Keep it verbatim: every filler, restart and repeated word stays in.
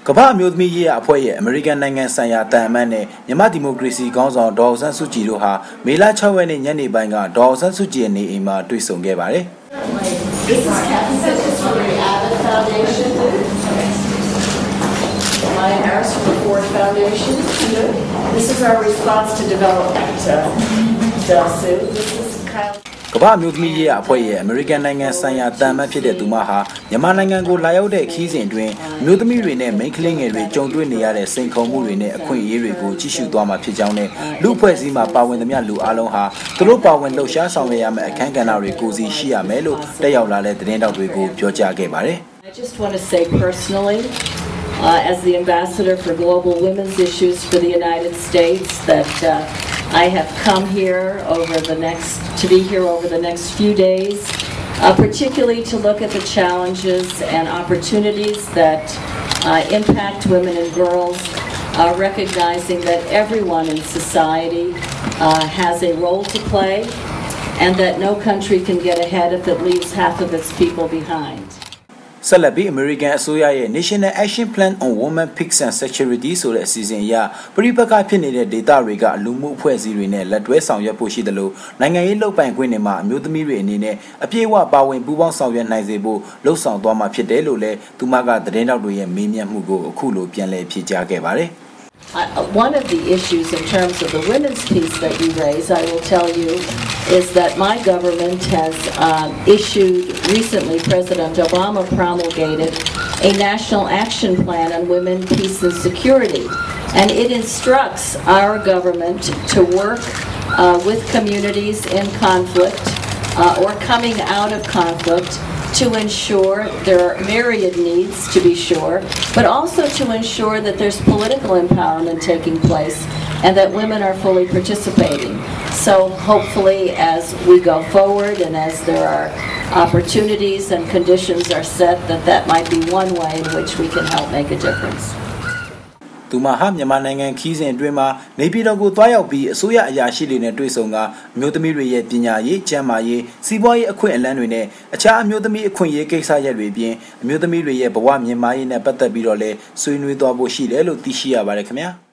ကမ္ဘာမျိုးသမီးရေးအဖွဲ့ရဲ့အမေရိကန်နိုင်ငံဆိုင်ရာတန်အမတ်နဲ့မြန်မာဒီမိုကရေစီခေါင်းဆောင်ဒေါ်အောင်ဆန်းစုကြည်တို့ဟာမေလ၆ရက်နေ့ညနေပိုင်းကဒေါ်အောင်ဆန်းစုကြည်ရဲ့နေအိမ်မှာတွေ့ဆုံခဲ့ပါတယ်။ This is Kathy Simmons from the Abbott Foundation. Maya Harris from the Ford Foundation. This is our response to development. Uh, Sue. This is Kyle. ကမ္ဘာမျိုးသမီးရေးအဖွဲ့ရဲ့အမေရိကန်နိုင်ငံဆိုင်ရာတန်မတ်ဖြစ်တဲ့သူမဟာမြန်မာနိုင်ငံကိုလာရောက်တဲ့ခီးစဉ်တွင်မျိုးသမီးတွေနဲ့မိန်းကလေးငယ်တွေကြုံတွေ့နေရတဲ့စိန်ခေါ်မှုတွေနဲ့အခွင့်အရေးတွေကိုကြည့်ရှုသွားမှာဖြစ်ကြောင်းနဲ့လူအဖွဲ့အစည်းမှာပါဝင်သမျှလူအလုံးဟာသူတို့ပါဝင်လှုပ်ရှားဆောင်ရွက်ရမယ့်အခမ်းကဏ္ဍတွေကိုစီရှိရမယ်လို့တက်ရောက်လာတဲ့သတင်းတောက်တွေကိုပြောကြားခဲ့ပါတယ် I just want to say personally uh, as the ambassador for global women's issues for the United States that uh, I have come here over the next to be here over the next few days, uh, particularly to look at the challenges and opportunities that uh, impact women and girls, uh, recognizing that everyone in society uh, has a role to play, and that no country can get ahead if it leaves half of its people behind. ဆက်လက်ပြီး American အစိုးရရဲ့ National Action Plan on Women, Peace and Security ဆိုတဲ့အစီအစဉ်အရပြည်ပကဖြစ်နေတဲ့ဒေသတွေကလူမှုအဖွဲ့အစည်းတွေနဲ့လက်တွဲဆောင်ရွက်ဖို့ရှိတယ်လို့နိုင်ငံရေးလုပ်ပိုင်ခွင့်တွေမှာအမျိုးသမီးတွေအနေနဲ့အပြည့်အဝပါဝင်ပူးပေါင်းဆောင်ရွက်နိုင်စေဖို့လှုံ့ဆော်သွားမှာဖြစ်တယ်လို့လည်းသူမကသတင်းတောက်တွေရဲ့မေးမြန်းမှုကိုအခုလိုပြန်လည်ဖြေကြားခဲ့ပါတယ် Uh, one of the issues in terms of the women's piece that you raise, I will tell you, is that my government has uh, issued, recently President Obama promulgated a national action plan on women, peace and security. And it instructs our government to work uh, with communities in conflict uh, or coming out of conflict to ensure there are myriad needs, to be sure, but also to ensure that there's political empowerment taking place and that women are fully participating. So hopefully as we go forward and as there are opportunities and conditions are set, that that might be one way in which we can help make a difference. သူမဟာမြန်မာနိုင်ငံခီးစဉ်အတွင်းမှာနေပြည်တော်ကိုတွားရောက်ပြီးအစိုးရအရာရှိတွေနဲ့တွေ့ဆုံကအမျိုးသမီးတွေရဲ့ပညာရေးကျန်းမာရေးစီးပွားရေးအခွင့်အလမ်းတွေနဲ့အခြားအမျိုးသမီးအခွင့်အရေးကိစ္စရပ်တွေအပြင်အမျိုးသမီးတွေရဲ့ဘဝမြင်မာရေးနဲ့ပတ်သက်ပြီးတော့လည်းဆွေးနွေးသွားဖို့ရှိတယ်လို့သိရှိရပါတယ်ခင်ဗျာ